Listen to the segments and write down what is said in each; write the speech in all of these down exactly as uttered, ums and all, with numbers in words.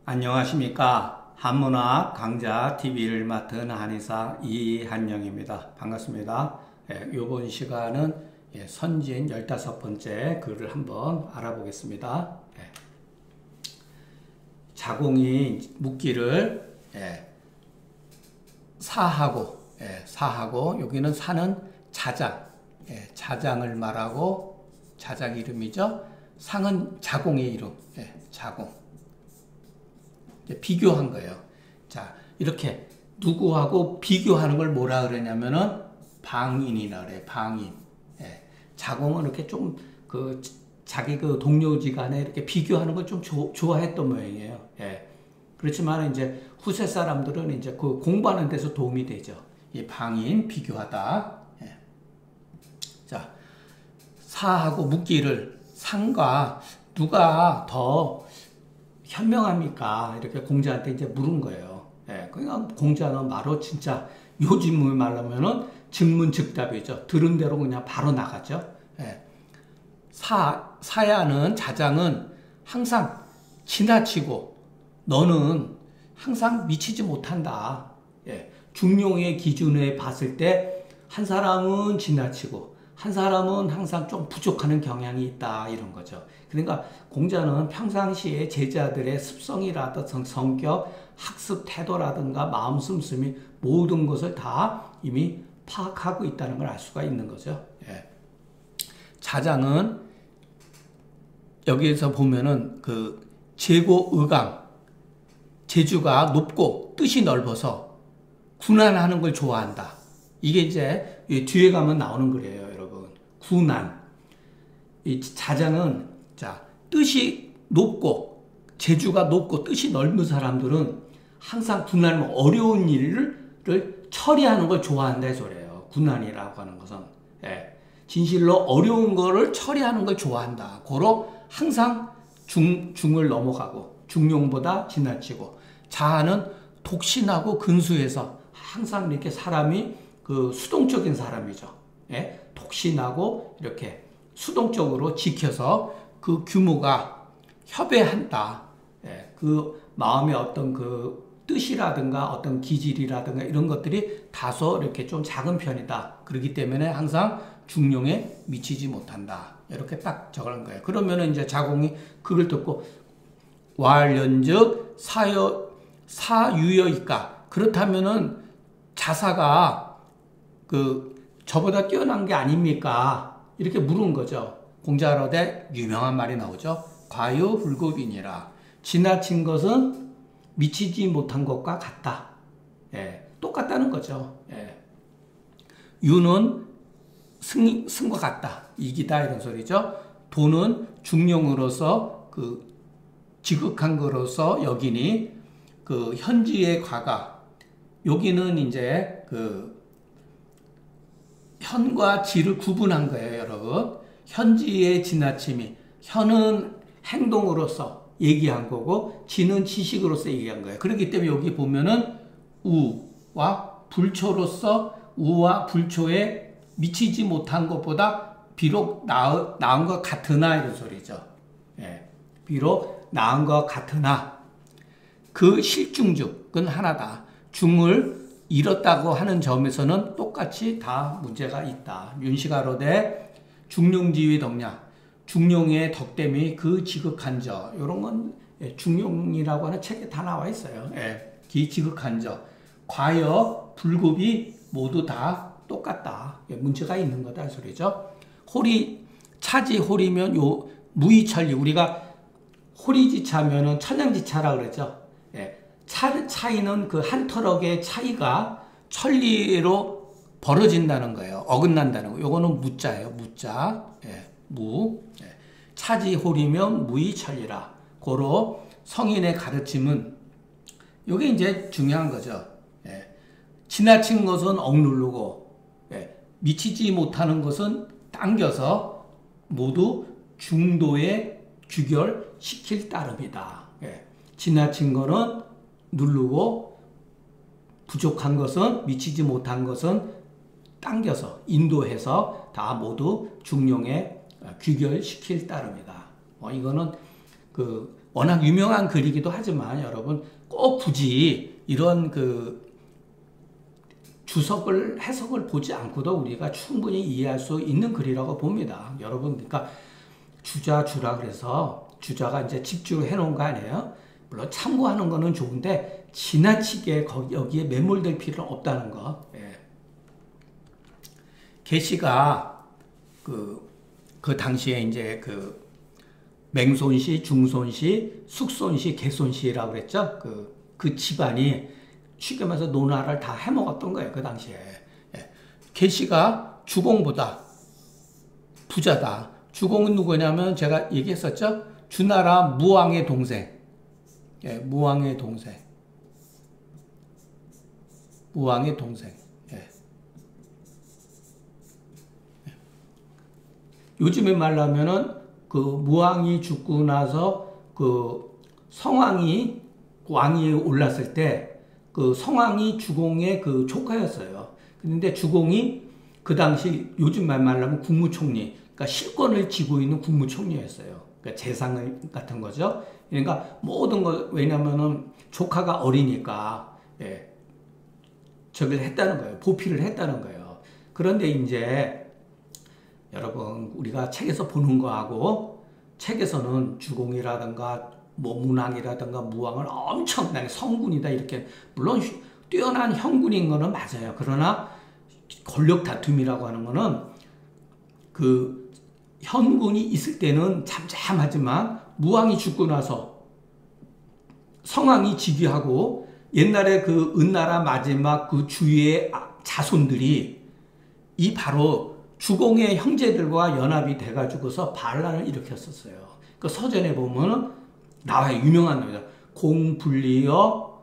안녕하십니까. 한문학 강좌 티비를 맡은 한의사 이한영입니다. 반갑습니다. 예, 이번 시간은 예, 선진 열다섯 번째 글을 한번 알아보겠습니다. 예. 자공이 묻기를 예, 사하고 예, 사하고 여기는 사는 자장 예, 자장을 말하고 자장 이름이죠. 상은 자공의 이름 예, 자공 비교한 거예요. 자, 이렇게 누구하고 비교하는 걸 뭐라 그러냐면은 방인이라 그래. 방인. 예. 자공은 이렇게 좀 그 자기 그 동료지간에 이렇게 비교하는 걸 좀 좋아했던 모양이에요. 예. 그렇지만 이제 후세 사람들은 이제 그 공부하는 데서 도움이 되죠. 이 방인 비교하다. 예. 자, 사하고 묻기를 상과 누가 더 현명합니까? 이렇게 공자한테 이제 물은 거예요. 예, 그러니까 공자는 바로 진짜 요즘 말하면은 즉문즉답이죠. 들은 대로 그냥 바로 나가죠. 예. 사, 사야는 자장은 항상 지나치고 너는 항상 미치지 못한다. 예. 중용의 기준에 봤을 때 한 사람은 지나치고 한 사람은 항상 좀 부족하는 경향이 있다 이런 거죠. 그러니까 공자는 평상시에 제자들의 습성이라든가 성격, 학습 태도라든가 마음 씀씀이 모든 것을 다 이미 파악하고 있다는 걸 알 수가 있는 거죠. 예. 자장은 여기에서 보면은 그 재고 의강, 재주가 높고 뜻이 넓어서 군안하는 걸 좋아한다. 이게 이제 뒤에 가면 나오는 글이에요, 여러분. 군안. 이 자장은 자 뜻이 높고 재주가 높고 뜻이 넓은 사람들은 항상 군안 어려운 일을 처리하는 걸 좋아한다 소리예요. 군안이라고 하는 것은 예. 진실로 어려운 거를 처리하는 걸 좋아한다. 고로 항상 중 중을 넘어가고 중용보다 지나치고 자아는 독신하고 근수해서 항상 이렇게 사람이 그 수동적인 사람이죠. 예? 독신하고 이렇게 수동적으로 지켜서 그 규모가 협회한다. 예? 그 마음의 어떤 그 뜻이라든가 어떤 기질이라든가 이런 것들이 다소 이렇게 좀 작은 편이다. 그렇기 때문에 항상 중용에 미치지 못한다. 이렇게 딱 적은 거예요. 그러면은 이제 자공이 그걸 듣고 왈연즉 사여 사유여이까 그렇다면은 자사가 그 저보다 뛰어난 게 아닙니까? 이렇게 물은 거죠. 공자로대 유명한 말이 나오죠. 과유불급이니라. 지나친 것은 미치지 못한 것과 같다. 예, 똑같다는 거죠. 예. 유는 승, 승과 같다. 이기다 이런 소리죠. 도는 중용으로서 그 지극한 거로서 여기니 그 현지의 과가 여기는 이제 그 현과 지를 구분한 거예요, 여러분. 현지의 지나침이 현은 행동으로서 얘기한 거고 지는 지식으로서 얘기한 거예요. 그렇기 때문에 여기 보면은 우와 불초로서 우와 불초에 미치지 못한 것보다 비록 나은, 나은 것 같으나 이런 소리죠. 예. 비록 나은 것 같으나 그 실중죽은 하나다. 중을 잃었다고 하는 점에서는 똑같이 다 문제가 있다. 윤시가로대 중용지위 덕냐 중용의 덕됨이 그 지극한 저 이런 건 중용이라고 하는 책에 다 나와 있어요. 예, 기 지극한 저 과여 불급이 모두 다 똑같다. 예, 문제가 있는 거다 이 소리죠. 호리 차지 호리면 요 무의천리 우리가 호리지차면은 천냥지차라 그러죠. 예. 차, 차이는 그 한 터럭의 차이가 천리로 벌어진다는 거예요. 어긋난다는 거. 요거는 무자예요. 무자. 예, 무. 예. 차지홀이면 무의천리라. 고로 성인의 가르침은 요게 이제 중요한 거죠. 예. 지나친 것은 억누르고 예. 미치지 못하는 것은 당겨서 모두 중도에 규결시킬 따름이다. 예. 지나친 거는 누르고 부족한 것은 미치지 못한 것은 당겨서 인도해서 다 모두 중용에 규결시킬 따름이다. 어, 이거는 그 워낙 유명한 글이기도 하지만 여러분 꼭 굳이 이런 그 주석을 해석을 보지 않고도 우리가 충분히 이해할 수 있는 글이라고 봅니다. 여러분 그러니까 주자 주라 그래서 주자가 이제 집주해 놓은 거 아니에요? 물론 참고하는 거는 좋은데 지나치게 거기, 여기에 매몰될 필요는 없다는 거. 예. 계시가 그, 그 당시에 이제 그 맹손씨, 중손씨, 숙손씨, 개손씨라고 그랬죠. 그, 그 집안이 쉽게 말해서 노나를 다 해먹었던 거예요. 그 당시에. 예. 계시가 주공보다 부자다. 주공은 누구냐면 제가 얘기했었죠. 주나라 무왕의 동생. 예, 무왕의 동생. 무왕의 동생. 예. 예. 요즘에 말하면은 그 무왕이 죽고 나서 그 성왕이 왕위에 올랐을 때 그 성왕이 주공의 그 조카였어요. 근데 주공이 그 당시 요즘 말 말하면 국무총리, 그러니까 실권을 쥐고 있는 국무총리였어요. 그러니까 재상 같은 거죠. 그러니까 모든 거 왜냐면은 조카가 어리니까 예, 저기를 했다는 거예요. 보필을 했다는 거예요. 그런데 이제 여러분 우리가 책에서 보는 거하고 책에서는 주공이라든가 뭐 문왕이라든가 무왕을 엄청나게 성군이다 이렇게 물론 뛰어난 형군인 거는 맞아요. 그러나 권력 다툼이라고 하는 거는 그 현군이 있을 때는 잠잠하지만 무왕이 죽고 나서 성왕이 즉위하고 옛날에 그 은나라 마지막 그 주위의 자손들이 이 바로 주공의 형제들과 연합이 돼가지고서 반란을 일으켰었어요. 그 서전에 보면은 나와요. 유명한 노래죠. 공불리여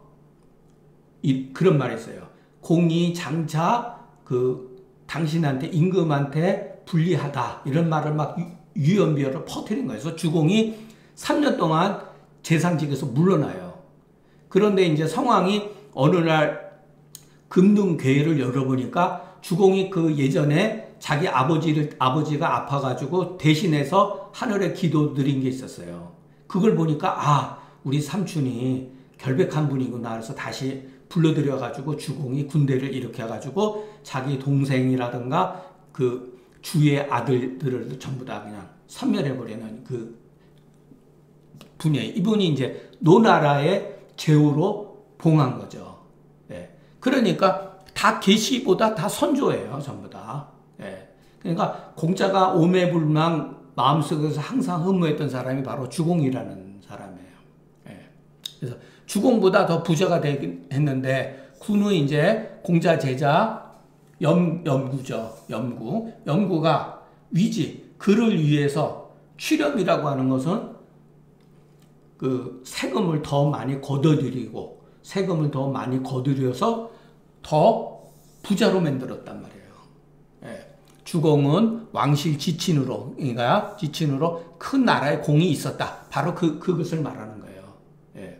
이, 그런 말이 있어요. 공이 장차 그 당신한테 임금한테 불리하다 이런 말을 막 유연비어를 퍼뜨린 거예요. 그래서 주공이 삼 년 동안 재상직에서 물러나요. 그런데 이제 성왕이 어느 날 금등괴를 열어보니까 주공이 그 예전에 자기 아버지를 아버지가 아파가지고 대신해서 하늘에 기도드린 게 있었어요. 그걸 보니까 아 우리 삼촌이 결백한 분이구나 그래서 다시 불러들여가지고 주공이 군대를 일으켜가지고 자기 동생이라든가 그 주의 아들들을 전부 다 그냥 섬멸해버리는 그 분이에요. 이분이 이제 노나라의 제후로 봉한 거죠. 예. 그러니까 다 계시보다 다 선조예요. 전부 다. 예. 그러니까 공자가 오매불망 마음속에서 항상 흠모했던 사람이 바로 주공이라는 사람이에요. 예. 그래서 주공보다 더 부자가 되긴 했는데 군은 이제 공자 제자 염, 염구죠. 염구. 염구가 위지, 그를 위해서 출염이라고 하는 것은 그 세금을 더 많이 거둬들이고 세금을 더 많이 거두려서 더 부자로 만들었단 말이에요. 예. 주공은 왕실 지친으로, 그러니까 지친으로 큰 나라의 공이 있었다. 바로 그, 그것을 말하는 거예요. 예.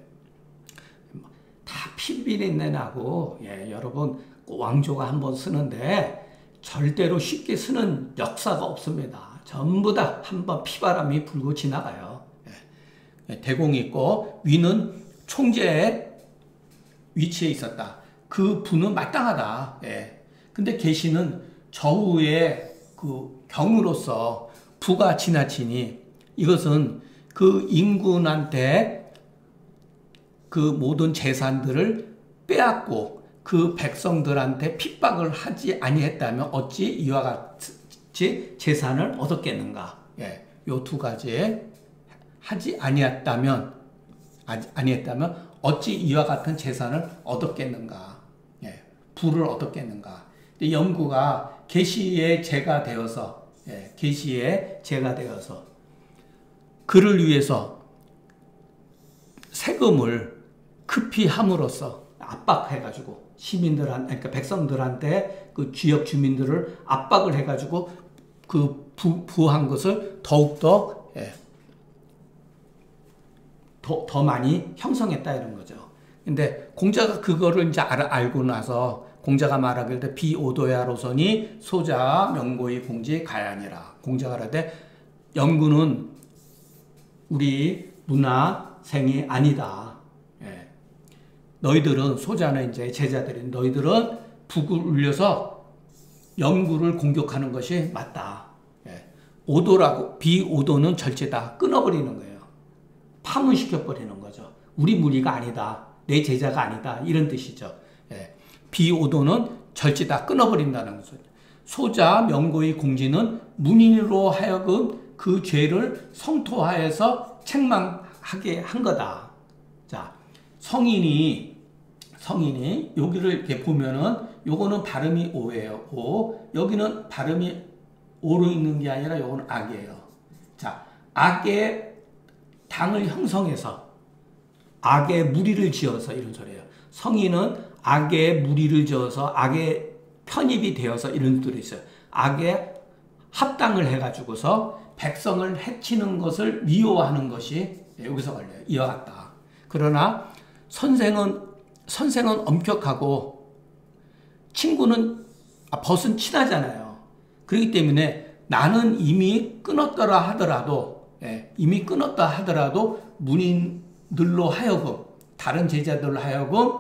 다 피비린내 나고, 예, 여러분, 왕조가 한번 쓰는데 절대로 쉽게 쓰는 역사가 없습니다. 전부 다 한번 피바람이 불고 지나가요. 예. 대공이 있고, 위는 총재의 위치에 있었다. 그 부는 마땅하다. 예. 근데 계시는 저우의 그 경으로서 부가 지나치니 이것은 그 임금한테 그 모든 재산들을 빼앗고 그 백성들한테 핍박을 하지 아니했다면 어찌 이와 같이 재산을 얻었겠는가? 예. 요 두 가지 하지 아니했다면 아니했다면 어찌 이와 같은 재산을 얻었겠는가? 예. 부를 얻었겠는가? 염구가 계시의 제가 되어서, 예, 계시의 제가 되어서 그를 위해서 세금을 급히 함으로써 압박해가지고 시민들한, 그러니까 백성들한테 그 지역 주민들을 압박을 해가지고 그 부, 부한 것을 더욱더, 예, 더, 더 많이 형성했다 이런 거죠. 근데 공자가 그거를 이제 알, 알고 나서 공자가 말하길 비오도야로서니 소자 명고의 공지 가야니라. 공자가 말하되 염구는 우리 문화 생이 아니다. 예. 너희들은 소자는 이제 제자들인 너희들은 북을 울려서 염구를 공격하는 것이 맞다. 예. 오도라고 비오도는 절제다. 끊어버리는 거예요. 파문시켜버리는 거죠. 우리 무리가 아니다. 내 제자가 아니다. 이런 뜻이죠. 예. 비오도는 절제다. 끊어버린다는 거죠. 소자 명고의 공지는 문인으로 하여금 그 죄를 성토하여서 책망하게 한 거다. 자, 성인이 성인이 여기를 이렇게 보면은 요거는 발음이 오예요. 오. 여기는 발음이 오로 있는 게 아니라 요거는 악이에요. 자, 악의 당을 형성해서 악의 무리를 지어서 이런 소리예요. 성인은 악의 무리를 지어서 악의 편입이 되어서 이런 뜻이 있어요. 악의 합당을 해가지고서 백성을 해치는 것을 미워하는 것이 여기서 걸려요. 이와 같다. 그러나 선생은 선생은 엄격하고 친구는 아, 벗은 친하잖아요. 그렇기 때문에 나는 이미 끊었더라 하더라도 예, 이미 끊었다 하더라도 문인들로 하여금 다른 제자들로 하여금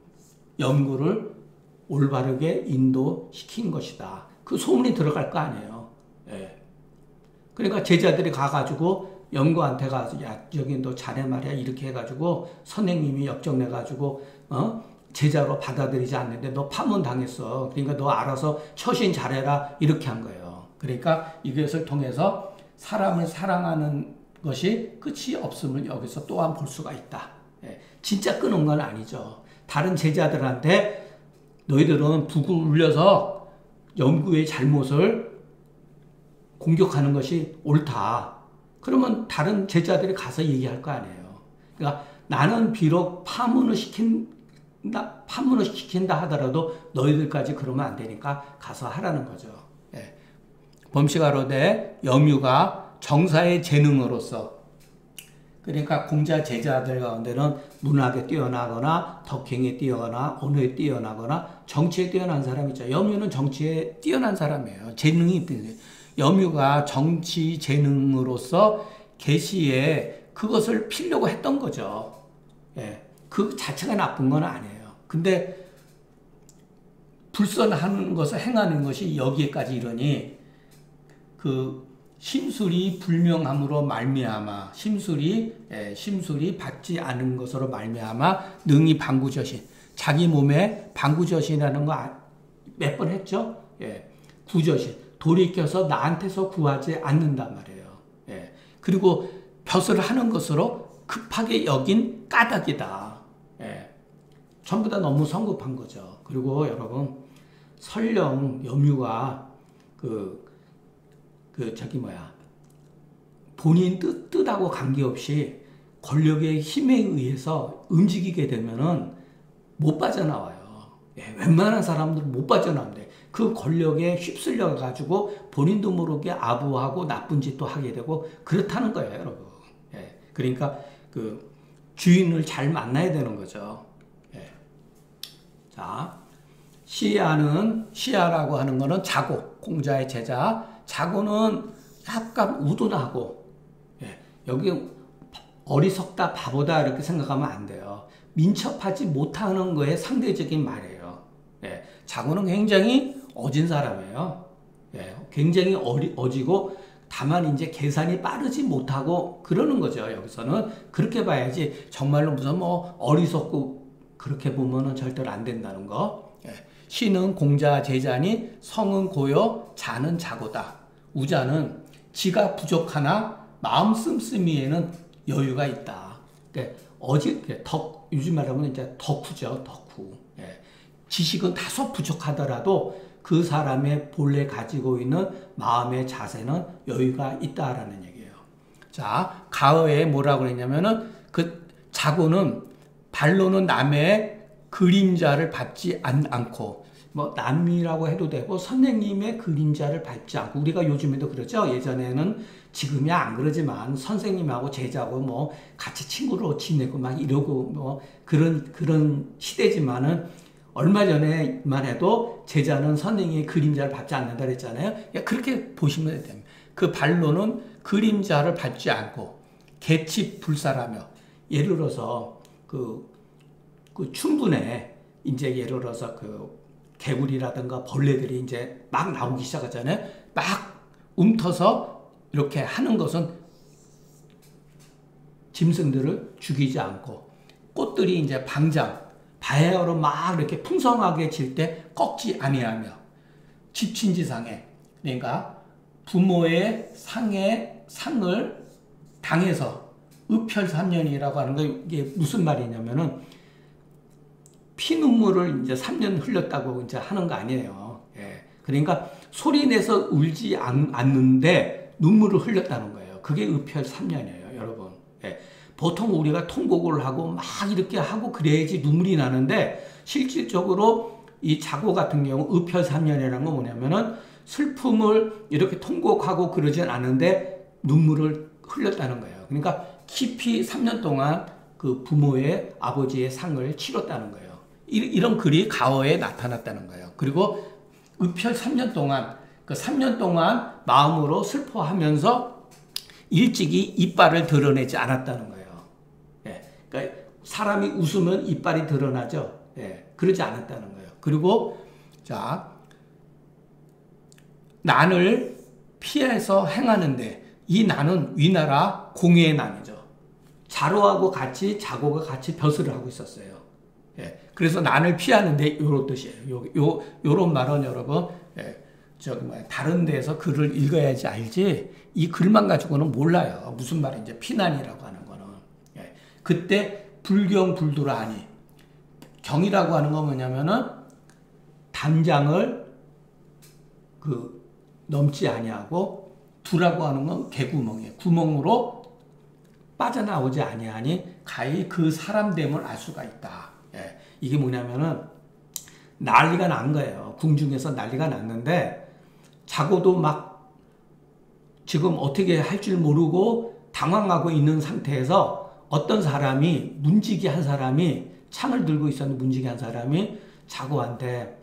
염구를 올바르게 인도시킨 것이다. 그 소문이 들어갈 거 아니에요. 예. 그러니까 제자들이 가가지고 염구한테 가서 야 여기 너 잘해 말이야 이렇게 해가지고 선생님이 역정내가지고 어? 제자로 받아들이지 않는데 너 파문 당했어. 그러니까 너 알아서 처신 잘해라 이렇게 한 거예요. 그러니까 이것을 통해서 사람을 사랑하는 것이 끝이 없음을 여기서 또한 볼 수가 있다. 예. 진짜 끊은 건 아니죠. 다른 제자들한테 너희들은 북을 울려서 염구의 잘못을 공격하는 것이 옳다. 그러면 다른 제자들이 가서 얘기할 거 아니에요. 그러니까 나는 비록 파문을 시킨다, 파문을 시킨다 하더라도 너희들까지 그러면 안 되니까 가서 하라는 거죠. 예. 범시가로되 염유가 정사의 재능으로서 그러니까 공자 제자들 가운데는 문학에 뛰어나거나 덕행에 뛰어나 언어에 뛰어나거나 정치에 뛰어난 사람이죠. 염유는 정치에 뛰어난 사람이에요. 재능이 있대요. 염유가 정치 재능으로서 계시에 그것을 피려고 했던 거죠. 예. 그 자체가 나쁜 건 아니에요. 근데 불선하는 것을 행하는 것이 여기에까지 이러니 그 심술이 불명함으로 말미암아 심술이 예, 심술이 받지 않은 것으로 말미암아 능히 방구저신 자기 몸에 방구저신이라는 거 몇 번 했죠? 예, 구저신 돌이켜서 나한테서 구하지 않는단 말이에요. 예, 그리고 벼슬을 하는 것으로 급하게 여긴 까닭이다. 예, 전부 다 너무 성급한 거죠. 그리고 여러분 설령 염유가 그 그 저기 뭐야 본인 뜻, 뜻하고 관계없이 권력의 힘에 의해서 움직이게 되면은 못 빠져나와요. 예, 웬만한 사람들은 못 빠져나오는데 그 권력에 휩쓸려 가지고 본인도 모르게 아부하고 나쁜 짓도 하게 되고 그렇다는 거예요, 여러분. 예, 그러니까 그 주인을 잘 만나야 되는 거죠. 예. 자, 시야는 시야라고 하는 거는 자고 공자의 제자. 자고는 약간 우둔하고 예, 여기 어리석다 바보다 이렇게 생각하면 안 돼요. 민첩하지 못하는 거에 상대적인 말이에요. 예, 자고는 굉장히 어진 사람이에요. 예, 굉장히 어리, 어지고 다만 이제 계산이 빠르지 못하고 그러는 거죠. 여기서는 그렇게 봐야지 정말로 무슨 뭐 어리석고 그렇게 보면은 절대로 안 된다는 거. 예, 시는 공자 제자니 성은 고요 자는 자고다. 우자는 지가 부족하나 마음 씀씀이에는 여유가 있다. 그러니까 어지 덕 요즘 말하면 이제 덕후죠, 덕후. 예. 지식은 다소 부족하더라도 그 사람의 본래 가지고 있는 마음의 자세는 여유가 있다라는 얘기예요. 자, 가어에 뭐라고 그랬냐면은 그 자고는 발로는 남의 그림자를 밟지 않, 않고. 뭐 남이라고 해도 되고 선생님의 그림자를 밟지 않고 우리가 요즘에도 그러죠. 예전에는 지금이야 안 그러지만 선생님하고 제자고 뭐 같이 친구로 지내고 막 이러고 뭐 그런 그런 시대지만은 얼마 전에만 해도 제자는 선생님의 그림자를 밟지 않는다 그랬잖아요. 그렇게 보시면 됩니다. 그 발로는 그림자를 밟지 않고 개치 불사라며 예를 들어서 그, 그 춘분에 이제 예를 들어서 그 개구리라든가 벌레들이 이제 막 나오기 시작하잖아요. 막 움터서 이렇게 하는 것은 짐승들을 죽이지 않고, 꽃들이 이제 방장, 바야흐로 막 이렇게 풍성하게 질 때 꺾지 아니하며, 집친지상에, 그러니까 부모의 상에 상을 당해서 의펼삼년이라고 하는 거, 이게 무슨 말이냐면은 피눈물을 이제 삼 년 흘렸다고 이제 하는 거 아니에요. 예. 그러니까 소리 내서 울지 않, 않는데 눈물을 흘렸다는 거예요. 그게 의펼삼년이에요, 여러분. 예. 보통 우리가 통곡을 하고 막 이렇게 하고 그래야지 눈물이 나는데, 실질적으로 이 자고 같은 경우 의펼삼년이라는 건 뭐냐면은 슬픔을 이렇게 통곡하고 그러진 않은데 눈물을 흘렸다는 거예요. 그러니까 깊이 삼 년 동안 그 부모의 아버지의 상을 치렀다는 거예요. 이런 글이 가어에 나타났다는 거예요. 그리고 의펼삼년 동안, 그 삼 년 동안 마음으로 슬퍼하면서 일찍이 이빨을 드러내지 않았다는 거예요. 예. 그러니까 사람이 웃으면 이빨이 드러나죠. 예. 그러지 않았다는 거예요. 그리고 자, 난을 피해서 행하는데, 이 난은 위나라 공의의 난이죠. 자로하고 같이 자고가 같이 벼슬을 하고 있었어요. 예, 그래서 난을 피하는데 요런 뜻이에요. 요, 요, 요런 말은 여러분, 예, 저기 뭐 다른 데서 글을 읽어야지 알지, 이 글만 가지고는 몰라요. 무슨 말인지, 피난이라고 하는 거는. 예, 그때 불경불두라하니, 경이라고 하는 건 뭐냐면은 담장을 그 넘지 아니하고, 두라고 하는 건 개구멍이에요. 구멍으로 빠져나오지 아니하니 가히 그 사람됨을 알 수가 있다. 예, 이게 뭐냐면은 난리가 난 거예요. 궁중에서 난리가 났는데, 자고도 막 지금 어떻게 할 줄 모르고 당황하고 있는 상태에서 어떤 사람이, 문지기 한 사람이, 창을 들고 있었는데 문지기 한 사람이 자고한테,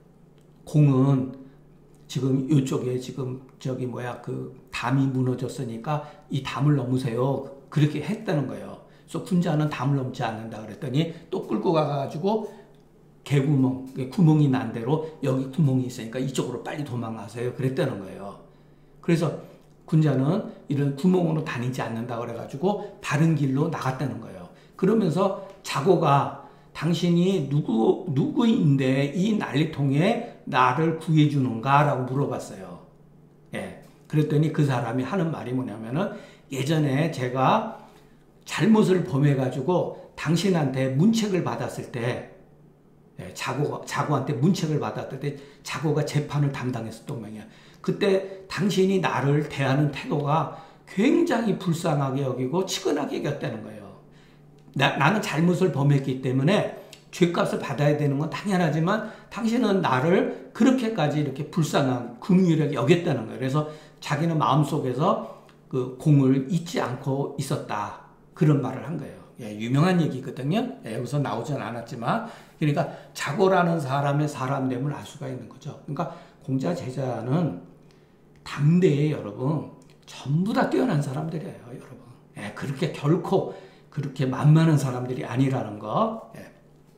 공은 지금 이쪽에 지금 저기 뭐야 그 담이 무너졌으니까 이 담을 넘으세요. 그렇게 했다는 거예요. 그래서 군자는 담을 넘지 않는다 그랬더니 또 끌고 가가지고 개구멍, 구멍이 난 대로 여기 구멍이 있으니까 이쪽으로 빨리 도망가세요. 그랬다는 거예요. 그래서 군자는 이런 구멍으로 다니지 않는다 그래가지고 바른 길로 나갔다는 거예요. 그러면서 자고가 당신이 누구, 누구인데 이 난리통에 나를 구해주는가? 라고 물어봤어요. 예. 그랬더니 그 사람이 하는 말이 뭐냐면은, 예전에 제가 잘못을 범해가지고 당신한테 문책을 받았을 때, 예, 자고, 자고한테 문책을 받았을 때 자고가 재판을 담당했었던 모양이야. 그때 당신이 나를 대하는 태도가 굉장히 불쌍하게 여기고 치근하게 여겼다는 거예요. 나, 나는 잘못을 범했기 때문에 죄값을 받아야 되는 건 당연하지만 당신은 나를 그렇게까지 이렇게 불쌍한 긍휼하게 여겼다는 거예요. 그래서 자기는 마음속에서 그 공을 잊지 않고 있었다. 그런 말을 한 거예요. 예, 유명한 얘기거든요. 예, 여기서 나오진 않았지만, 그러니까 자고라는 사람의 사람됨을 알 수가 있는 거죠. 그러니까 공자 제자는 당대에 여러분 전부 다 뛰어난 사람들이에요, 여러분. 예, 그렇게 결코 그렇게 만만한 사람들이 아니라는 거. 예.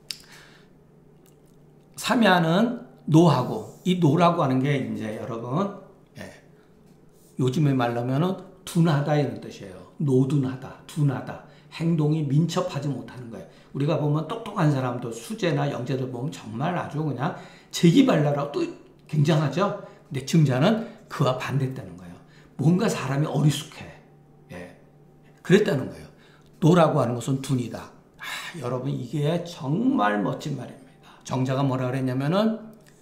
삼야는 노하고, 이 노라고 하는 게 이제 여러분, 예, 요즘에 말하면은 둔하다 이런 뜻이에요. 노둔하다, 둔하다. 행동이 민첩하지 못하는 거예요. 우리가 보면 똑똑한 사람도, 수재나 영재들 보면 정말 아주 그냥 재기발랄하고 또 굉장하죠. 근데 증자는 그와 반대했다는 거예요. 뭔가 사람이 어리숙해. 예, 그랬다는 거예요. 노라고 하는 것은 둔이다. 아, 여러분 이게 정말 멋진 말입니다. 정자가 뭐라 그랬냐면은,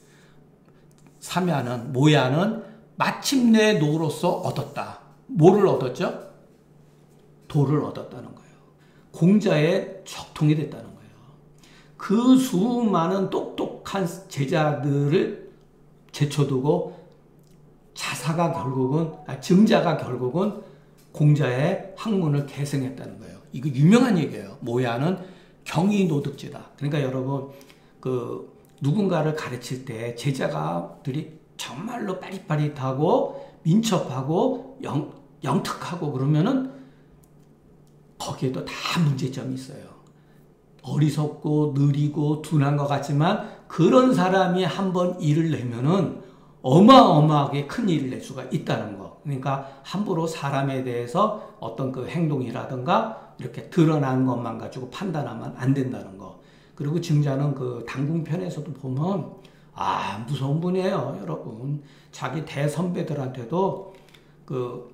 삼야는, 모야는 마침내 노로서 얻었다. 뭐를 얻었죠? 도를 얻었다는 거예요. 공자의 적통이 됐다는 거예요. 그 수많은 똑똑한 제자들을 제쳐두고 자사가 결국은, 아, 증자가 결국은 공자의 학문을 계승했다는 거예요. 이거 유명한 얘기예요. 모야는 경이노득지다. 그러니까 여러분, 그 누군가를 가르칠 때 제자가들이 정말로 빠릿빠릿하고 민첩하고 영, 영특하고 그러면은 거기에도 다 문제점이 있어요. 어리석고 느리고 둔한 것 같지만 그런 사람이 한번 일을 내면은 어마어마하게 큰 일을 낼 수가 있다는 거. 그러니까 함부로 사람에 대해서 어떤 그 행동이라든가 이렇게 드러난 것만 가지고 판단하면 안 된다는 거. 그리고 증자는 그 당궁편에서도 보면 아 무서운 분이에요, 여러분. 자기 대선배들한테도 그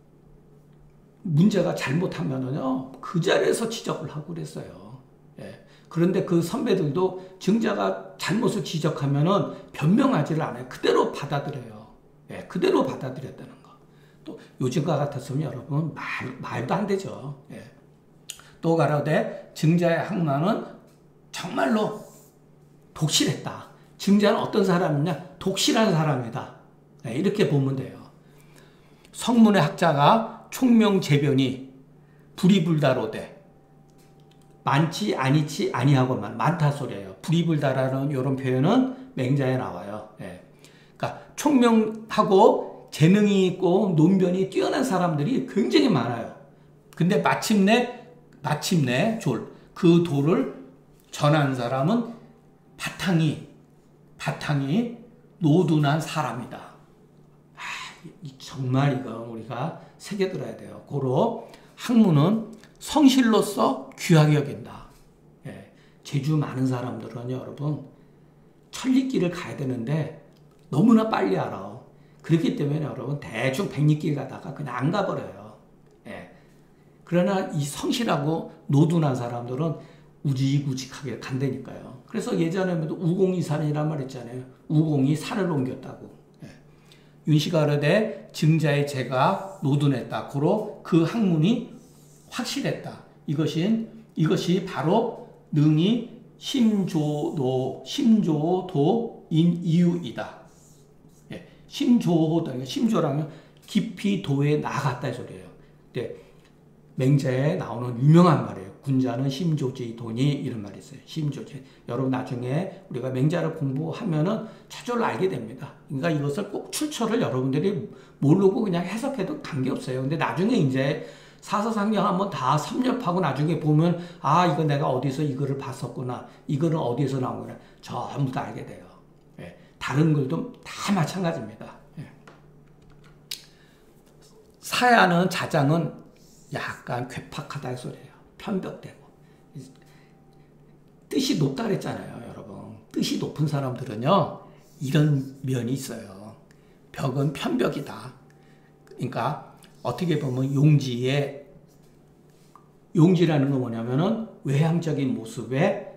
문제가 잘못하면은요 그 자리에서 지적을 하고 그랬어요. 예. 그런데 그 선배들도 증자가 잘못을 지적하면은 변명하지를 않아요. 그대로 받아들여요. 예. 그대로 받아들였다는 거. 또 요즘과 같았으면 여러분 말, 말도 안 되죠. 예. 또 가로되 증자의 학문은 정말로 독실했다. 증자는 어떤 사람이냐? 독실한 사람이다. 예. 이렇게 보면 돼요. 성문의 학자가 총명재변이 불이불다로되 많지 아니치 아니하고만 많다 소리예요. 불이불다라는 이런 표현은 맹자에 나와요. 예. 그러니까 총명하고 재능이 있고 논변이 뛰어난 사람들이 굉장히 많아요. 근데 마침내 마침내 졸 그 도를 전한 사람은 바탕이 바탕이 노둔한 사람이다. 아, 정말 이거 우리가 새겨들어야 돼요. 고로 학문은 성실로서 귀하게 여긴다. 예, 재주 많은 사람들은 여러분 천리길을 가야 되는데 너무나 빨리 알아. 그렇기 때문에 여러분 대충 백리길 가다가 그냥 안 가버려요. 예. 그러나 이 성실하고 노둔한 사람들은 우직우직하게 간다니까요. 그래서 예전에도 우공이산이란 말 있잖아요. 우공이 산을 옮겼다고. 예. 윤씨가 그러되 증자의 재가 노둔했다. 고로 그 학문이 확실했다. 이것이, 이것이 바로 능히 심조도, 심조도인 이유이다. 예. 심조도, 심조라면 깊이 도에 나갔다 이 소리예요. 네. 맹자에 나오는 유명한 말이에요. 군자는 심조지 도니 이런 말이 있어요. 심조지. 여러분 나중에 우리가 맹자를 공부하면은 저절로 알게 됩니다. 그러니까 이것을 꼭 출처를 여러분들이 모르고 그냥 해석해도 관계없어요. 근데 나중에 이제 사서상경 한번 다 섭렵하고 나중에 보면 아 이거 내가 어디서 이거를 봤었구나. 이거는 어디서 나오구나. 전부 다 알게 돼요. 예. 다른 글도 다 마찬가지입니다. 예. 사야는 자장은 약간 괴팍하다 이 소리예요. 편벽되고. 뜻이 높다 그랬잖아요, 여러분. 뜻이 높은 사람들은요, 이런 면이 있어요. 벽은 편벽이다. 그러니까, 어떻게 보면 용지의, 용지라는 건 뭐냐면은 외향적인 모습에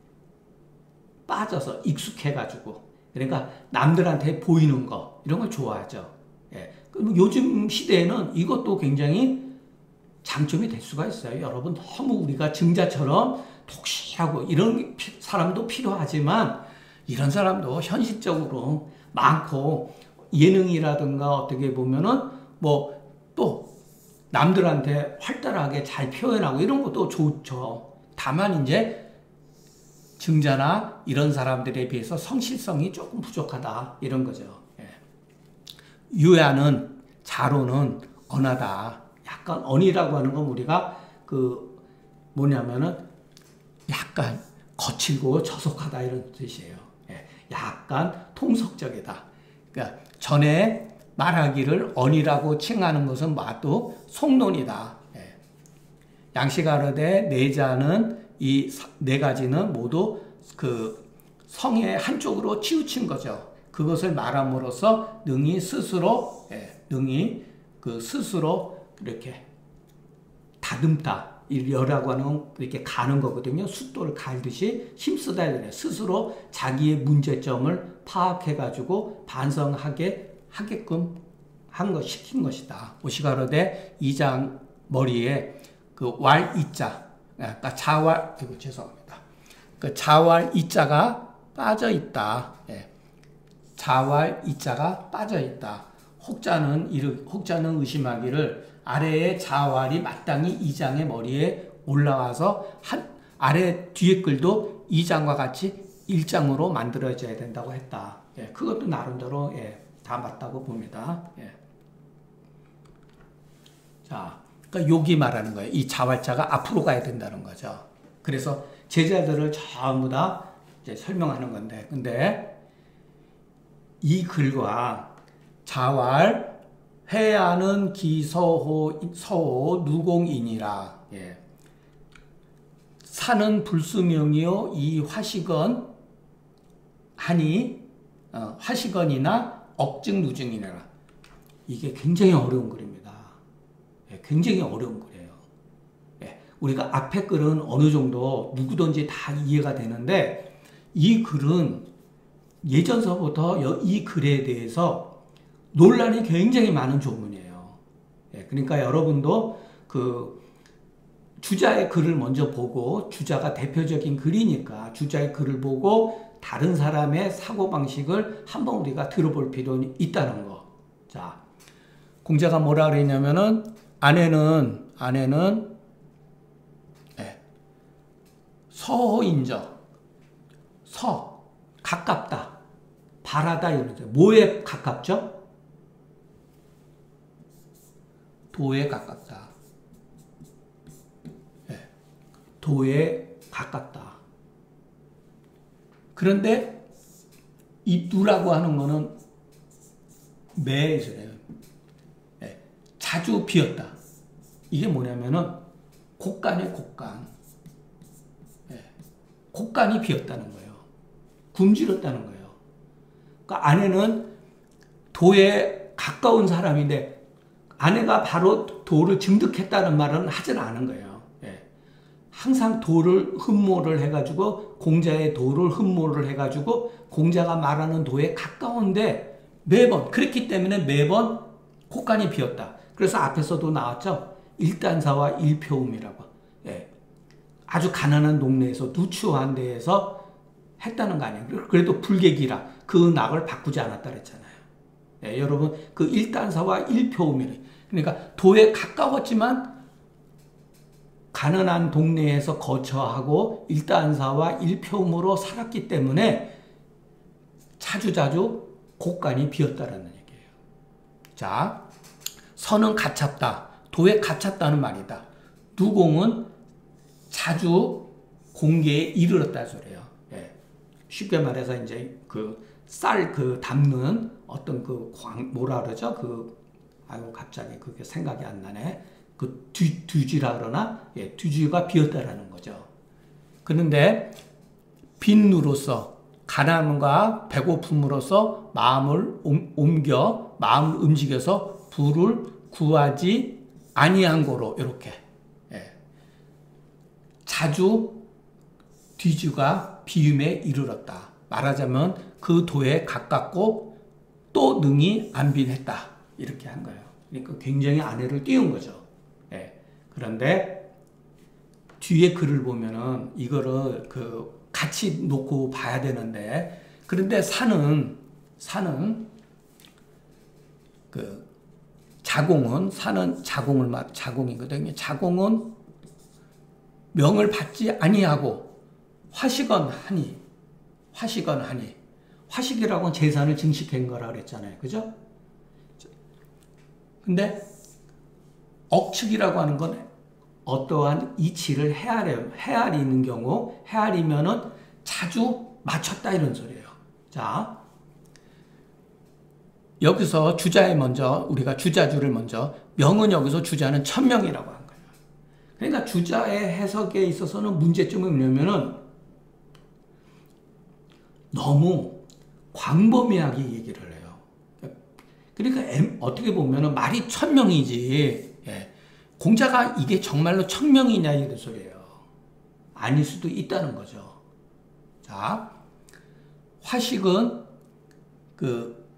빠져서 익숙해가지고, 그러니까 남들한테 보이는 거, 이런 걸 좋아하죠. 예. 그럼 요즘 시대에는 이것도 굉장히 장점이 될 수가 있어요. 여러분 너무 우리가 증자처럼 독실하고 이런 사람도 필요하지만 이런 사람도 현실적으로 많고 예능이라든가 어떻게 보면은 뭐 또 남들한테 활달하게 잘 표현하고 이런 것도 좋죠. 다만 이제 증자나 이런 사람들에 비해서 성실성이 조금 부족하다 이런 거죠. 예. 유야는 자로는 언하다. 약간 언이라고 하는 건 우리가 그 뭐냐면은 약간 거칠고 저속하다 이런 뜻이에요. 예, 약간 통속적이다. 그러니까 전에 말하기를 언이라고 칭하는 것은 마도 속론이다. 예. 양시가르되 네 자는 이 네 가지는 모두 그 성의 한쪽으로 치우친 거죠. 그것을 말함으로써 능히 스스로 예, 능히 그 스스로 이렇게 다듬다. 여라고 하는 이렇게 가는 거거든요. 숫돌 갈듯이 힘쓰다 이래. 스스로 자기의 문제점을 파악해가지고 반성하게 하게끔 한 것, 시킨 것이다. 오시가로되 이장 머리에 그 왈 이자, 그러니까 자왈, 이거 죄송합니다. 그 자왈 이자가 빠져 있다. 예. 자왈 이자가 빠져 있다. 혹자는 이르, 혹자는 의심하기를 아래의 자왈이 마땅히 이장의 머리에 올라와서 한 아래 뒤에 글도 이장과 같이 일장으로 만들어져야 된다고 했다. 예, 그것도 나름대로 예, 다 맞다고 봅니다. 예. 자, 그러니까 여기 말하는 거예요. 이 자활자가 앞으로 가야 된다는 거죠. 그래서 제자들을 전부 다 이제 설명하는 건데, 근데 이 글과 자활 회하는 기서호 서호 누공이니라. 예. 산은 불수명이요 이 화식은 하니 어, 화식언이나 억증 누증이니라. 이게 굉장히 어려운 글입니다. 예, 굉장히 어려운 글이에요. 예, 우리가 앞에 글은 어느 정도 누구든지 다 이해가 되는데 이 글은 예전서부터 이 글에 대해서 논란이 굉장히 많은 조문이에요. 예, 그러니까 여러분도 그 주자의 글을 먼저 보고, 주자가 대표적인 글이니까 주자의 글을 보고 다른 사람의 사고방식을 한번 우리가 들어볼 필요는 있다는 거. 자, 공자가 뭐라 그랬냐면은, 아내는, 아내는, 예, 서호인저, 서, 가깝다, 바라다, 이러죠. 뭐에 가깝죠? 도에 가깝다. 도에 가깝다. 그런데 이 누라고 하는 거는 매에서래요. 네. 자주 비었다. 이게 뭐냐면은 곡간의 곡간. 네. 곡간이 비었다는 거예요. 굶주렸다는 거예요. 그러니까 아내는 도에 가까운 사람인데 아내가 바로 도를 증득했다는 말은 하질 않은 거예요. 항상 도를 흠모를 해가지고 공자의 도를 흠모를 해가지고 공자가 말하는 도에 가까운데 매번 그랬기 때문에 매번 곡간이 비었다. 그래서 앞에서도 나왔죠. 일단사와 일표음이라고. 예. 아주 가난한 동네에서 누추한 데에서 했다는 거 아니에요. 그래도 불객이라 그 낙을 바꾸지 않았다 그랬잖아요. 예, 여러분 그 일단사와 일표음이래. 그러니까 도에 가까웠지만 가난한 동네에서 거처하고 일단사와 일표음으로 살았기 때문에 자주자주 곡간이 비었다라는 얘기예요. 자, 선은 가찼다. 도에 가찼다는 말이다. 누공은 자주 공개에 이르렀다 소리예요. 예. 쉽게 말해서 이제 그 쌀 그 담는 어떤 그 광, 뭐라 그러죠? 그, 아이고, 갑자기 그게 생각이 안 나네. 그 뒤, 뒤지라 그러나? 예, 뒤지가 비었다라는 거죠. 그런데 빈누로서 가난과 배고픔으로써 마음을 옮겨 마음을 움직여서 부를 구하지 아니한 거로 이렇게 예. 자주 뒤주가 비움에 이르렀다. 말하자면 그 도에 가깝고 또 능히 안빈했다. 이렇게 한 거예요. 그러니까 굉장히 아내를 띄운 거죠. 예. 그런데 뒤에 글을 보면은 이거를 그 같이 놓고 봐야 되는데, 그런데 산은 산은 그 자공은 산은 자공을 말 자공이거든요. 자공은 명을 받지 아니하고 화식언 하니 화식언 하니 화식이라고는 재산을 증식한 거라 그랬잖아요. 그죠? 근데 억측이라고 하는 건 어떠한 이치를 헤아려, 헤아리는 경우, 헤아리면은 자주 맞췄다 이런 소리예요. 자, 여기서 주자에 먼저, 우리가 주자주를 먼저, 명은 여기서 주자는 천명이라고 한 거예요. 그러니까 주자의 해석에 있어서는 문제점이 뭐냐면은 너무 광범위하게 얘기를 해요. 그러니까 어떻게 보면은 말이 천명이지, 예. 공자가 이게 정말로 천명이냐 이런 소리예요. 아닐 수도 있다는 거죠. 자, 화식은 그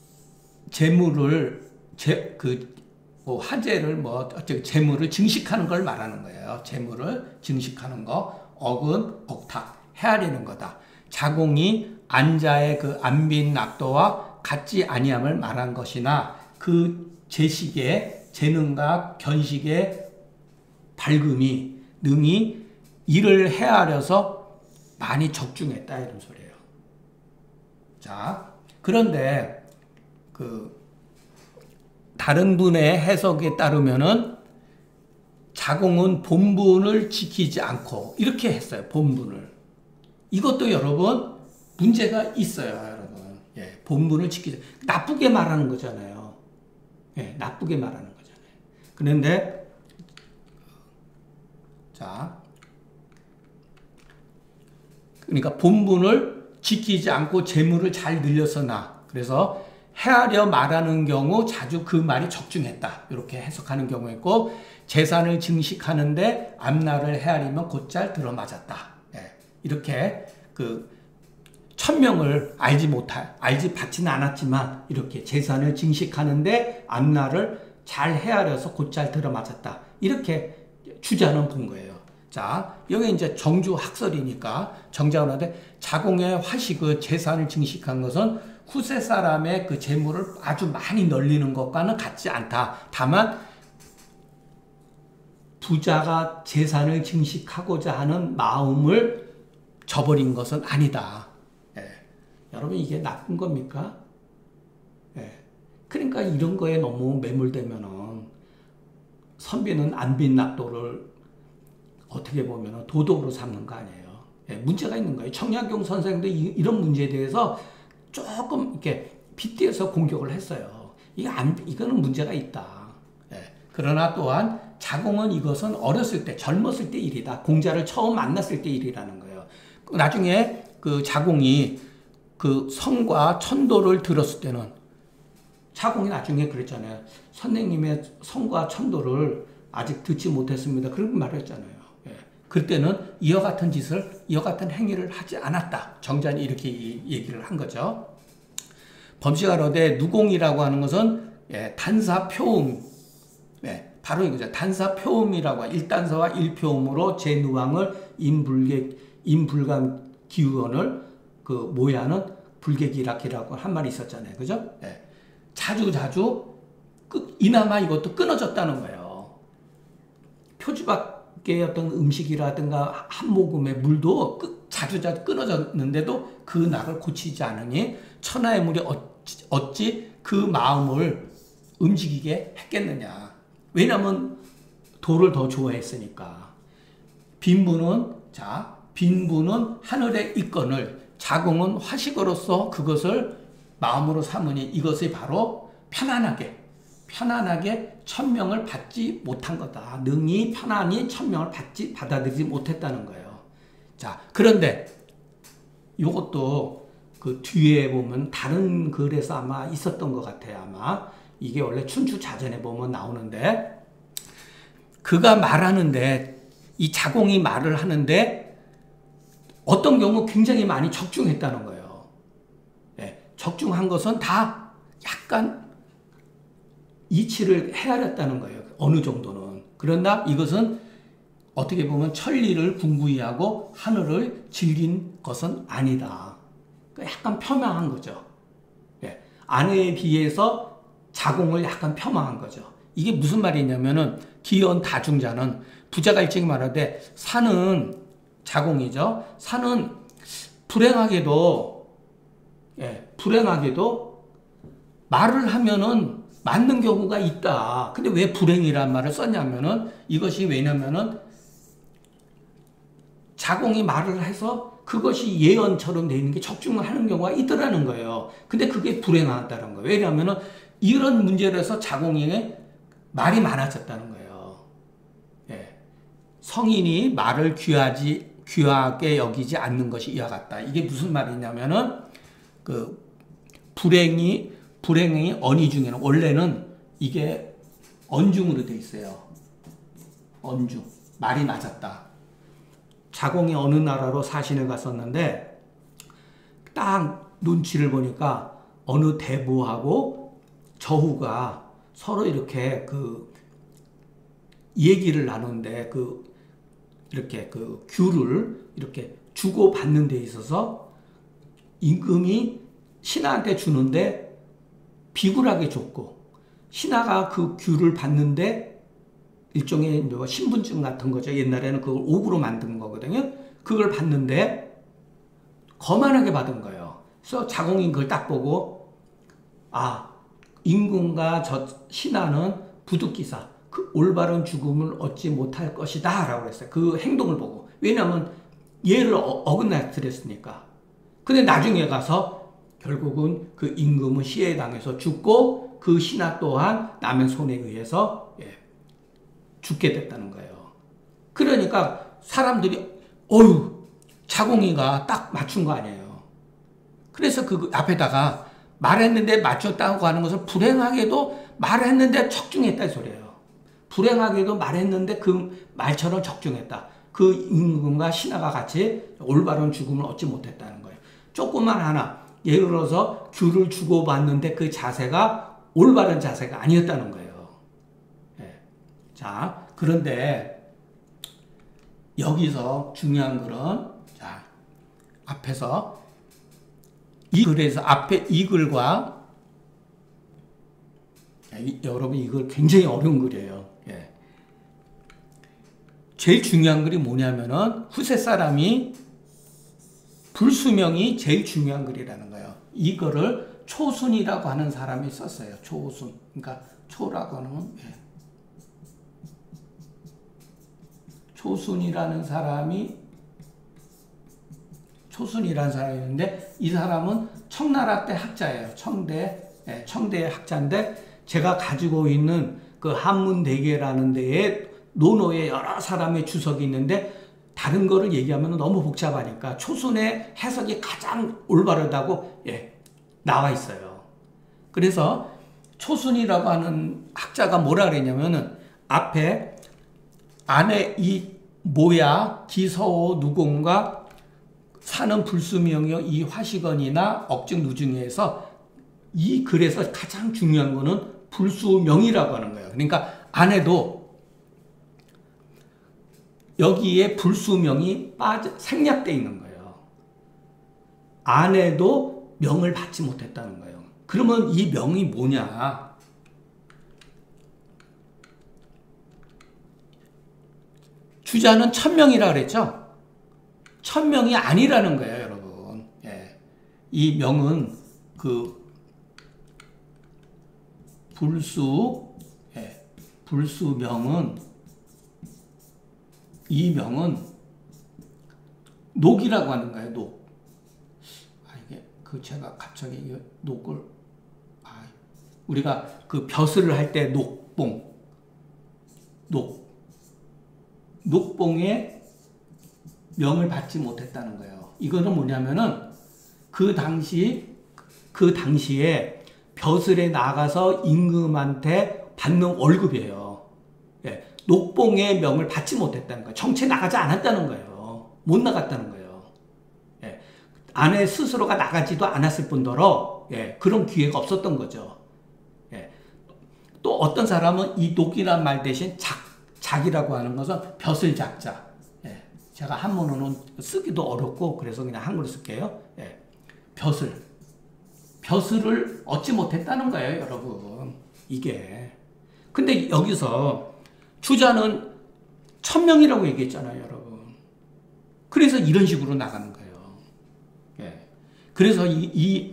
재물을 재 그 뭐 화재를 뭐 어쨌든 재물을 증식하는 걸 말하는 거예요. 재물을 증식하는 거, 억은 억탁 헤아리는 거다. 자공이 안자의 그 안빈 낙도와 같지 아니함을 말한 것이나 그 제식의 재능과 견식의 밝음이 능히 이를 헤아려서 많이 적중했다 이런 소리예요. 자, 그런데 그 다른 분의 해석에 따르면은 자공은 본분을 지키지 않고 이렇게 했어요. 본분을. 이것도 여러분 문제가 있어요. 여러분. 예, 본분을 지키지 나쁘게 말하는 거잖아요. 예, 나쁘게 말하는 거잖아요. 그런데 자 그러니까 본분을 지키지 않고 재물을 잘 늘려서 나. 그래서 헤아려 말하는 경우 자주 그 말이 적중했다. 이렇게 해석하는 경우 있고 재산을 증식하는데 앞날을 헤아리면 곧잘 들어맞았다. 예, 이렇게 그 천명을 알지 못할 알지 받지는 않았지만 이렇게 재산을 증식하는데 앞날을 잘 헤아려서 곧잘 들어맞았다. 이렇게 주자는 본 거예요. 자, 여기 이제 정주 학설이니까 정자가 하는데 자공의 화식의 재산을 증식한 것은 후세 사람의 그 재물을 아주 많이 널리는 것과는 같지 않다. 다만 부자가 재산을 증식하고자 하는 마음을 저버린 것은 아니다. 예. 여러분 이게 나쁜 겁니까? 예. 그러니까 이런 거에 너무 매몰되면은 선비는 안빈낙도를 어떻게 보면 도덕으로 삼는 거 아니에요. 예, 문제가 있는 거예요. 청약용 선생도 이, 이런 문제에 대해서 조금 이렇게 빗대어서 공격을 했어요. 이거 안, 이거는 문제가 있다. 예, 그러나 또한 자공은 이것은 어렸을 때, 젊었을 때 일이다. 공자를 처음 만났을 때 일이라는 거예요. 나중에 그 자공이 그 성과 천도를 들었을 때는 자공이 나중에 그랬잖아요. 선생님의 성과 천도를 아직 듣지 못했습니다. 그런 말을 했잖아요. 그때는 이와 같은 짓을, 이와 같은 행위를 하지 않았다. 정자는 이렇게 얘기를 한 거죠. 범시가로되 누공이라고 하는 것은 예, 단사표음, 예, 바로 이거죠. 단사표음이라고 일단사와 일표음으로 제누왕을 인불객, 인불감 기원을 그 모야는 불객이라기라고 한 말이 있었잖아요. 그죠? 예, 자주 자주 이나마 이것도 끊어졌다는 거예요. 표지밖 어떤 음식이라든가 한 모금의 물도 자주 자주 끊어졌는데도 그 낙을 고치지 않으니 천하의 물이 어찌, 어찌 그 마음을 움직이게 했겠느냐. 왜냐하면 도를 더 좋아했으니까. 빈부는 자 빈부는 하늘의 이건을 자공은 화식으로서 그것을 마음으로 삼으니 이것이 바로 편안하게 편안하게 천명을 받지 못한 거다. 능히 편안히 천명을 받지 받아들이지 못했다는 거예요. 자, 그런데 이것도 그 뒤에 보면 다른 글에서 아마 있었던 것 같아요. 아마 이게 원래 춘추자전에 보면 나오는데 그가 말하는데 이 자공이 말을 하는데 어떤 경우 굉장히 많이 적중했다는 거예요. 네, 적중한 것은 다 약간 이치를 헤아렸다는 거예요. 어느 정도는. 그러나 이것은 어떻게 보면 천리를 궁구히 하고 하늘을 즐긴 것은 아니다. 약간 폄하한 거죠. 예. 아내에 비해서 자공을 약간 폄하한 거죠. 이게 무슨 말이냐면은 기원 다중자는 부자가 일찍 말하되 산은 자공이죠. 산은 불행하게도 예, 불행하게도 말을 하면은 맞는 경우가 있다. 근데 왜 불행이란 말을 썼냐면은 이것이 왜냐면은 자공이 말을 해서 그것이 예언처럼 되는 게 적중을 하는 경우가 있더라는 거예요. 근데 그게 불행하다는 거예요. 왜냐면은 이런 문제로 해서 자공이 말이 많아졌다는 거예요. 예. 성인이 말을 귀하지, 귀하게 여기지 않는 것이 이와 같다. 이게 무슨 말이냐면은 그 불행이 불행의 언의 중에는 원래는 이게 언중으로 돼 있어요. 언중. 말이 맞았다. 자공이 어느 나라로 사신을 갔었는데 딱 눈치를 보니까 어느 대부하고 저후가 서로 이렇게 그 얘기를 나누는데 그 이렇게 그 귤을 이렇게 주고 받는 데 있어서 임금이 신하한테 주는데 비굴하게 줬고 신하가 그 귤을 받는데 일종의 신분증 같은 거죠. 옛날에는 그걸 옥으로 만든 거거든요. 그걸 받는데 거만하게 받은 거예요. 그래서 자공이 그걸 딱 보고 아 임금과 저 신하는 부득기사 그 올바른 죽음을 얻지 못할 것이다 라고 그랬어요. 그 행동을 보고. 왜냐하면 예를 어, 어긋나뜨렸으니까. 근데 나중에 가서 결국은 그 임금은 시해당해서 죽고 그 신하 또한 남의 손에 의해서 예, 죽게 됐다는 거예요. 그러니까 사람들이 어휴 자공이가 딱 맞춘 거 아니에요. 그래서 그 앞에다가 말했는데 맞췄다고 하는 것을 불행하게도 말했는데 적중했다 이 소리예요. 불행하게도 말했는데 그 말처럼 적중했다. 그 임금과 신하가 같이 올바른 죽음을 얻지 못했다는 거예요. 조금만 하나 예를 들어서 귤을 주고받는데 그 자세가 올바른 자세가 아니었다는 거예요. 예. 자, 그런데 여기서 중요한 글은 자, 앞에서 이 글에서 앞에 이 글과 이, 여러분 이 글 굉장히 어려운 글이에요. 예. 제일 중요한 글이 뭐냐면은 후세 사람이 불수명이 제일 중요한 글이라는 거예요. 이거를 초순이라고 하는 사람이 썼어요. 초순. 그러니까 초라고 하는 예. 초순이라는 사람이 초순이라는 사람이 있는데 이 사람은 청나라 때 학자예요. 청대 예, 청대의 학자인데 제가 가지고 있는 그 한문대계라는 데에 논어에 여러 사람의 주석이 있는데 다른 거를 얘기하면 너무 복잡하니까 초순의 해석이 가장 올바르다고 예, 나와 있어요. 그래서 초순이라고 하는 학자가 뭐라 그랬냐면은 앞에 안에 이 모야 기서오 누공과 사는 불수명이요 이 화시건이나 억증 누증에서 이 글에서 가장 중요한 거는 불수명이라고 하는 거예요. 그러니까 안에도 여기에 불수명이 빠져 생략되어 있는 거예요. 안에도 명을 받지 못했다는 거예요. 그러면 이 명이 뭐냐? 주자는 천명이라 그랬죠? 천명이 아니라는 거예요, 여러분. 예. 이 명은 그 불수, 예. 불수명은 이 명은 녹이라고 하는 거예요, 녹. 아, 이게 그 제가 갑자기 이 녹을 아, 우리가 그 벼슬을 할 때 녹봉, 녹, 녹봉의 명을 받지 못했다는 거예요. 이거는 뭐냐면은 그 당시 그 당시에 벼슬에 나가서 임금한테 받는 월급이에요. 예. 녹봉의 명을 받지 못했다는 거예요. 정치에 나가지 않았다는 거예요. 못 나갔다는 거예요. 예. 아내 스스로가 나가지도 않았을 뿐더러 예. 그런 기회가 없었던 거죠. 예. 또 어떤 사람은 이 녹이란 말 대신 작, 작이라고 하는 것은 벼슬작자. 예. 제가 한문으로는 쓰기도 어렵고 그래서 그냥 한글로 쓸게요. 예. 벼슬. 벼슬을 얻지 못했다는 거예요, 여러분. 이게. 근데 여기서 주자는 천명이라고 얘기했잖아요, 여러분. 그래서 이런 식으로 나가는 거예요. 예. 그래서 이, 이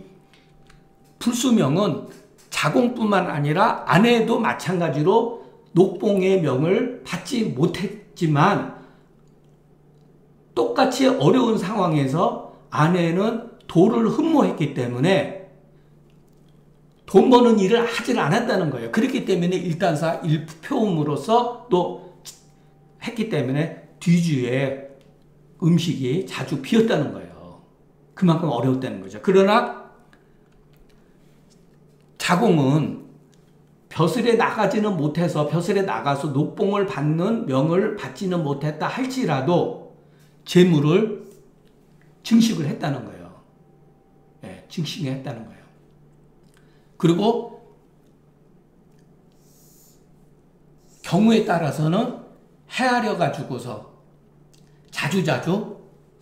불수명은 자공뿐만 아니라 아내도 마찬가지로 녹봉의 명을 받지 못했지만 똑같이 어려운 상황에서 아내는 도를 흠모했기 때문에 돈 버는 일을 하질 않았다는 거예요. 그렇기 때문에 일단사 일표음으로써 또 했기 때문에 뒤주에 음식이 자주 비었다는 거예요. 그만큼 어려웠다는 거죠. 그러나 자공은 벼슬에 나가지는 못해서 벼슬에 나가서 녹봉을 받는 명을 받지는 못했다 할지라도 재물을 증식을 했다는 거예요. 네, 증식을 했다는 거예요. 그리고 경우에 따라서는 헤아려 가지고서 자주자주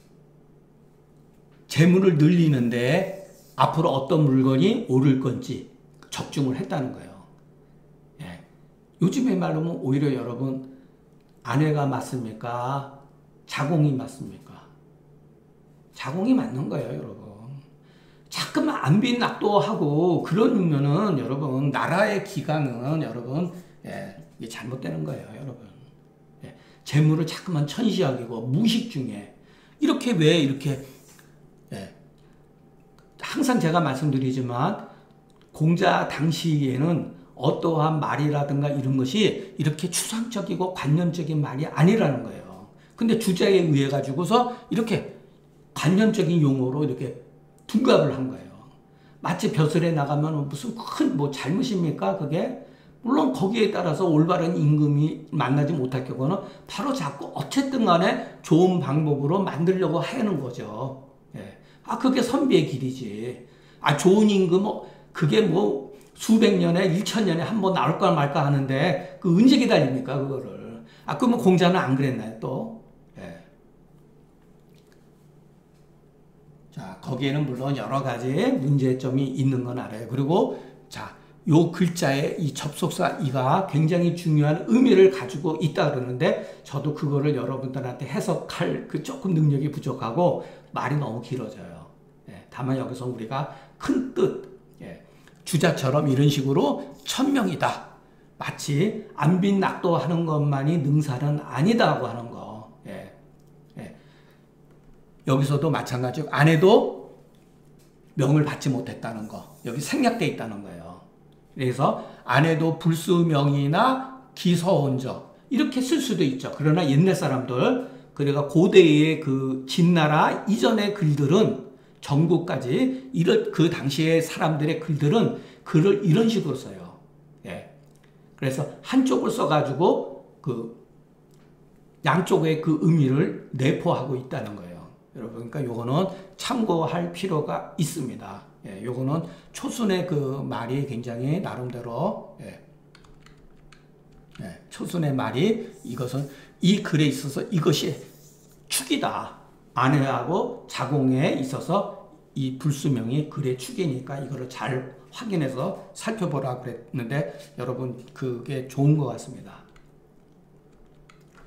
재물을 늘리는데 앞으로 어떤 물건이 오를 건지 적중을 했다는 거예요. 예. 요즘의 말로 하면 오히려 여러분 아내가 맞습니까? 자공이 맞습니까? 자공이 맞는 거예요, 여러분. 자꾸만 안빈낙도하고 그러면은 여러분 나라의 기강은 여러분 예, 이게 잘못되는 거예요, 여러분. 예. 재물을 자꾸만 천시하기고 무식 중에 이렇게 왜 이렇게 예. 항상 제가 말씀드리지만 공자 당시에는 어떠한 말이라든가 이런 것이 이렇게 추상적이고 관념적인 말이 아니라는 거예요. 근데 주자에 의해 가지고서 이렇게 관념적인 용어로 이렇게 둔갑을 한 거예요. 마치 벼슬에 나가면 무슨 큰 뭐 잘못입니까? 그게? 물론 거기에 따라서 올바른 임금이 만나지 못할 경우는 바로 잡고 어쨌든 간에 좋은 방법으로 만들려고 하는 거죠. 예. 아, 그게 선비의 길이지. 아, 좋은 임금, 그게 뭐 수백 년에, 일천 년에 한 번 나올까 말까 하는데 그 언제 기다립니까, 그거를. 아, 그러면 공자는 안 그랬나요, 또? 예. 자, 거기에는 물론 여러 가지 문제점이 있는 건 알아요. 그리고, 자, 요 글자의 이 접속사 이가 굉장히 중요한 의미를 가지고 있다 그러는데 저도 그거를 여러분들한테 해석할 그 조금 능력이 부족하고 말이 너무 길어져요. 예, 다만 여기서 우리가 큰 뜻, 예, 주자처럼 이런 식으로 천명이다. 마치 안빈낙도하는 것만이 능사는 아니다고 하는 거. 예, 예. 여기서도 마찬가지고 아내도 명을 받지 못했다는 거. 여기 생략되어 있다는 거예요. 그래서 아내도 불수명이나 기서원저 이렇게 쓸 수도 있죠. 그러나 옛날 사람들, 그러니까 고대의 그 진나라 이전의 글들은 전국까지 이런 그 당시의 사람들의 글들은 글을 이런 식으로 써요. 예. 그래서 한쪽을 써가지고 그 양쪽의 그 의미를 내포하고 있다는 거예요. 여러분, 그러니까 요거는 참고할 필요가 있습니다. 예, 요거는 초순의 그 말이 굉장히 나름대로, 예, 예, 초순의 말이 이것은 이 글에 있어서 이것이 축이다. 아내하고 자공에 있어서 이 불수명이 글의 축이니까 이거를 잘 확인해서 살펴보라 그랬는데 여러분 그게 좋은 것 같습니다.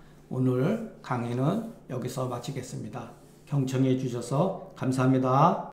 오늘 강의는 여기서 마치겠습니다. 경청해 주셔서 감사합니다.